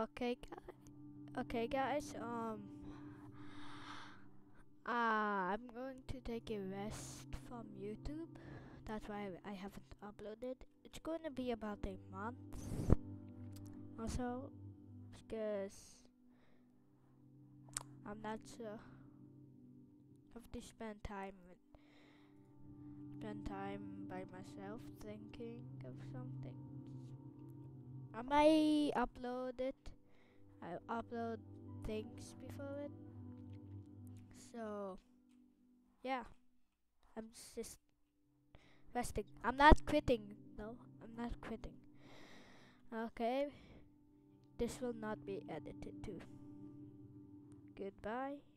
Okay, guys. I'm going to take a rest from YouTube. That's why I haven't uploaded. It's going to be about a month or so, because I'm not sure. Have to spend time by myself thinking of something. I might upload it. I upload things before it. So yeah, I'm just resting. I'm not quitting. No, I'm not quitting. Okay, this will not be edited too. Goodbye.